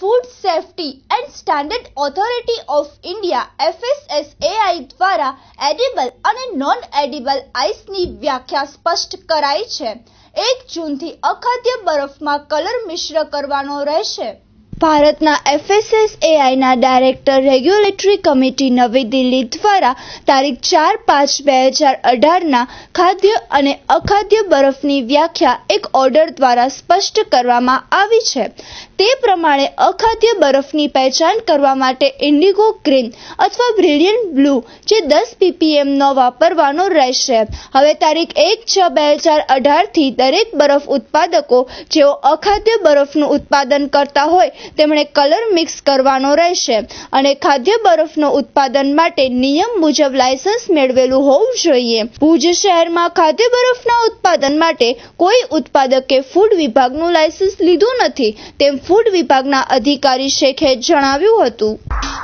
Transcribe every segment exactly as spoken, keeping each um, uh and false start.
Food safety and standard authority of India F S S A I દ્વારા edible અને non edible આઈસની વ્યાખ્યા સ્પષ્ટ કરાઈ છે. એક જૂનથી અખાદ્ય બરફમાં કલર મિશ્ર કરવાનો રહેશે. ભારતના એફ એસ એસ એ આઈના ડાયરેક્ટર રેગ્યુલેટરી કમિટી નવી દિલ્હી દ્વારા તારીખ ચાર પાંચ બે હજાર અઢારના ખાદ્ય અને અખાદ્ય બરફની વ્યાખ્યા એક ઓર્ડર દ્વારા સ્પષ્ટ કરવામાં આવી છે. તે પ્રમાણે અખાદ્ય બરફની પહેચાન કરવા માટે ઇન્ડિગો ગ્રીન અથવા બ્રિલિયન્ટ બ્લુ જે દસ પીપીએમનો વાપરવાનો રહેશે. હવે તારીખ એક છ બે હજાર અઢારથી દરેક બરફ ઉત્પાદકો જેઓ અખાદ્ય બરફનું ઉત્પાદન કરતા હોય તેમણે કલર મિક્સ કરવાનો રહેશે અને ખાદ્ય બરફનું ઉત્પાદન માટે નિયમ મુજબ લાયસન્સ મેળવેલું હોવું જોઈએ. ભુજ શહેરમાં ખાદ્ય બરફના ઉત્પાદન માટે કોઈ ઉત્પાદકે ફૂડ વિભાગનું લાયસન્સ લીધું નથી તેમ ફૂડ વિભાગના અધિકારી શેખે જણાવ્યું હતું.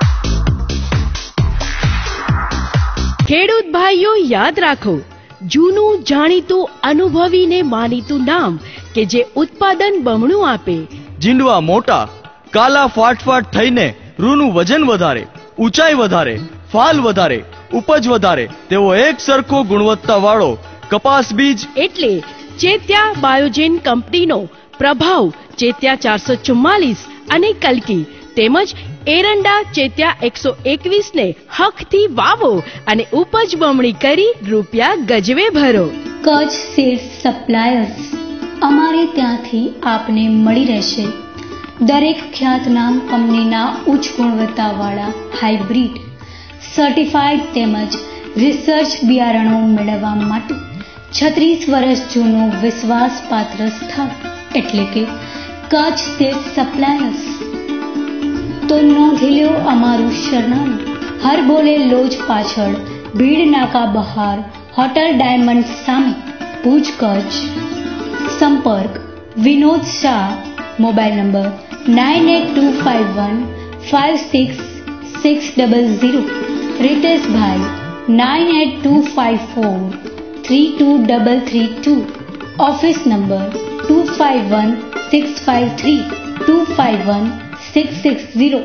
ખેડૂત ભાઈઓ યાદ રાખો, જૂનું જાણીતું અનુભવીને માનીતું નામ કે જે ઉત્પાદન બમણું આપે. જીંડવા મોટા, કાલા ફાટફાટ થઈને રૂનું વજન વધારે, ઊંચાઈ વધારે, ફાલ વધારે, ઉપજ વધારે તેવો એક સરખો ગુણવત્તા વાળો કપાસ બીજ એટલે ચેત્યા બાયોજેન કંપનીનો પ્રભાવ ચેત્યા ચારસો ચુમ્માલીસ અને કલકી તેમજ એરંડા ચેત્યા એકસો એકવીસ ને હકથી વાવો અને ઉપજ બમણી કરી રૂપિયા ગજવે ભરો. કચ્છ સીડ્સ સપ્લાયર્સ, અમારે ત્યાંથી આપને મળી રહેશે દરેક ખ્યાતનામ કંપનીના ઉચ્ચ ગુણવત્તાવાળા હાઇબ્રિડ સર્ટિફાઈડ તેમજ રિસર્ચ બિયારણો મેળવવા માટે છત્રીસ વર્ષ જૂનું વિશ્વાસપાત્ર સ્થળ એટલે કે કચ્છ સીડ્સ સપ્લાયર્સ. તો નોંધી લો અમારું સરનામું. હર બોલે લોજ પાછળ, ભીડ નાકા બહાર, હોટલ ડાયમંડ સામે, ભુજ કચ્છ. સંપર્ક Vinod Shah, mobile number nine eight two five one five six six double zero. રીતેશભાઈ nine eight two five four three two double three two. Office number two five one six five three two five one six six zero.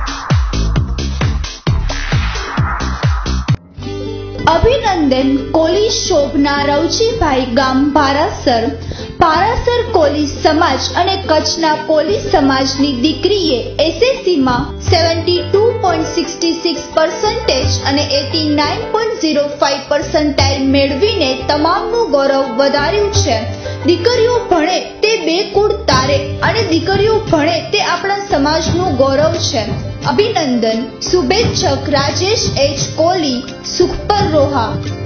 અભિનંદન કોલી શોભના રવજીભાઈ ગામ પારાસર. પારાસર કોલી સમાજ અને કચ્છના કોલી સમાજની દીકરીએ એસએસસીમાં seventy two point sixty six percentage અને eighty nine point zero five percentile મેળવીને તમામનું ગૌરવ વધાર્યું છે. દીકરીઓ ભણે તે બે કુળ તારે અને દીકરીઓ ભણે તે આપણા સમાજનું ગૌરવ છે. અભિનંદન. શુભેચ્છક રાજેશ એચ કોલી, સુખપર રોહા.